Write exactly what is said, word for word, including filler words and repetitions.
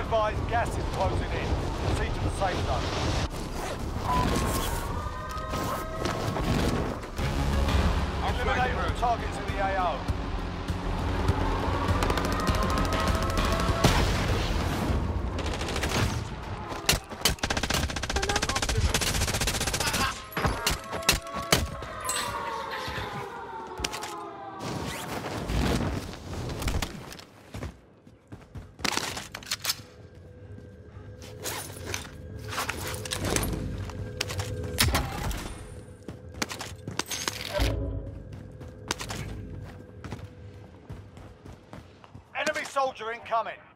advised, gas is closing in. Proceed to the safe zone. Eliminate all targets in the A O. Enemy soldier incoming.